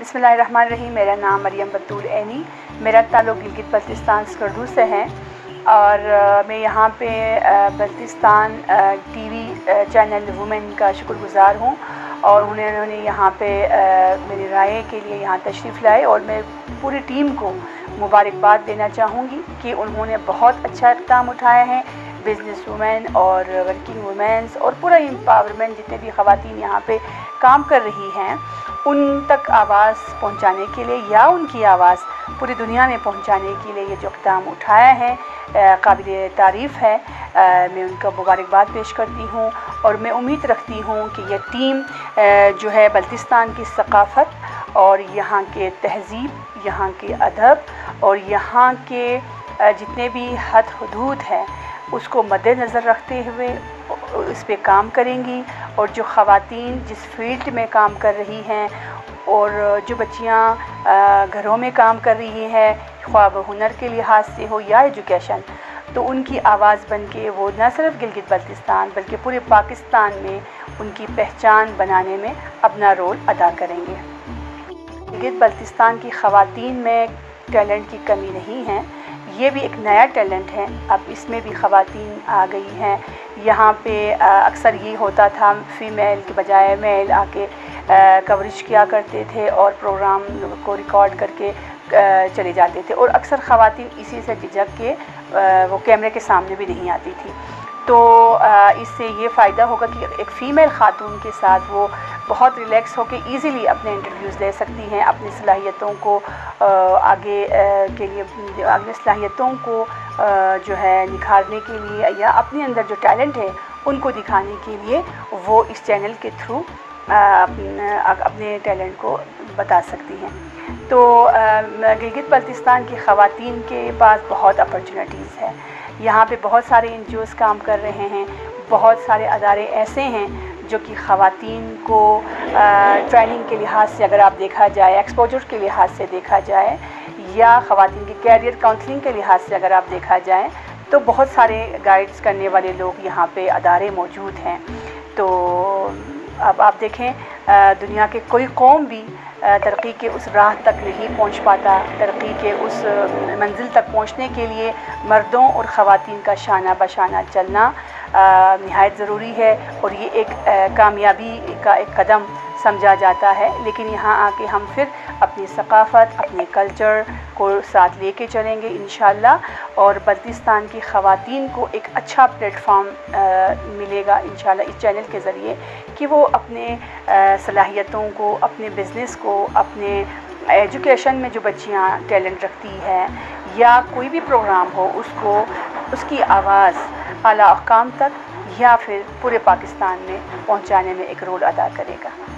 बिस्मिल्लाहिर्रहमानिर्रहीम। मेरा नाम मरियम बतूल ऐनी, मेरा ताल्लुक़ गिलगित बल्तिस्तान स्कर्दू से है और मैं यहाँ पे बल्तिस्तान टीवी चैनल वुमेन का शुक्रगुज़ार हूँ और उन्होंने यहाँ पे मेरी राय के लिए यहाँ तशरीफ़ लाए और मैं पूरी टीम को मुबारकबाद देना चाहूँगी कि उन्होंने बहुत अच्छा इक़दाम उठाया है। बिज़नेस वुमेन और वर्किंग वुमेन्स और पूरा एम्पावरमेंट जितने भी ख़वातीन यहाँ पे काम कर रही हैं उन तक आवाज़ पहुँचाने के लिए या उनकी आवाज़ पूरी दुनिया में पहुँचाने के लिए ये जो इक़दाम उठाया है काबिल तारीफ़ है। मैं उनका मुबारकबाद पेश करती हूँ और मैं उम्मीद रखती हूँ कि ये टीम जो है बल्तिस्तान की सक़ाफ़त और यहाँ के तहज़ीब, यहाँ के अदब और यहाँ के जितने भी हद हुदूद हैं उसको मद्देनज़र रखते हुए इस पे काम करेंगी। और जो ख़वातीन जिस फील्ड में काम कर रही हैं और जो बच्चियाँ घरों में काम कर रही हैं, ख्वाह वो हुनर के लिहाज से हो या एजुकेशन, तो उनकी आवाज़ बन के वो न सिर्फ गिलगित बल्तिस्तान बल्कि पूरे पाकिस्तान में उनकी पहचान बनाने में अपना रोल अदा करेंगे। गिलगित बल्तिस्तान की ख़वातीन में टैलेंट की कमी नहीं है, ये भी एक नया टैलेंट है। अब इसमें भी ख़वातीन आ गई हैं। यहाँ पे अक्सर ये होता था फ़ीमेल के बजाय मेल आके कवरेज किया करते थे और प्रोग्राम को रिकॉर्ड करके चले जाते थे और अक्सर ख़वातीन इसी से झिझक के वो कैमरे के सामने भी नहीं आती थी। तो इससे ये फ़ायदा होगा कि एक फ़ीमेल ख़ातून के साथ वो बहुत रिलैक्स होकर ईज़िली अपने इंटरव्यूज़ ले सकती हैं, अपनी सलाहियतों को आगे के लिए अपनी सलाहियतों को जो है निखारने के लिए या अपने अंदर जो टैलेंट है उनको दिखाने के लिए वो इस चैनल के थ्रू अपने टैलेंट को बता सकती हैं। तो गिलगित बल्तिस्तान की ख़वातीन के पास बहुत अपॉर्चुनिटीज़ है। यहाँ पे बहुत सारे NGOs काम कर रहे हैं, बहुत सारे अदारे ऐसे हैं जो कि ख़वातीन को ट्रेनिंग के लिहाज से अगर आप देखा जाए, एक्सपोजर के लिहाज से देखा जाए या ख़वातीन की कैरियर काउंसलिंग के लिहाज से अगर आप देखा जाए तो बहुत सारे गाइड्स करने वाले लोग यहाँ पे अदारे मौजूद हैं। तो अब आप देखें दुनिया के कोई कौम भी तरक्की के उस राह तक नहीं पहुंच पाता। तरक्की के उस मंजिल तक पहुंचने के लिए मर्दों और ख़वातीन का शाना बशाना चलना निहायत ज़रूरी है और ये एक कामयाबी का एक कदम समझा जाता है। लेकिन यहाँ आके हम फिर अपनी सक़ाफ़त, अपने कल्चर को साथ लेके चलेंगे इंशाअल्लाह और बल्तिस्तान की ख़वातीन को एक अच्छा प्लेटफॉर्म मिलेगा इंशाअल्लाह इस चैनल के ज़रिए कि वो अपने सलाहियतों को, अपने बिज़नेस को, अपने एजुकेशन में जो बच्चियाँ टैलेंट रखती हैं या कोई भी प्रोग्राम हो उसको उसकी आवाज़ आला अहकाम तक या फिर पूरे पाकिस्तान में पहुँचाने में एक रोल अदा करेगा।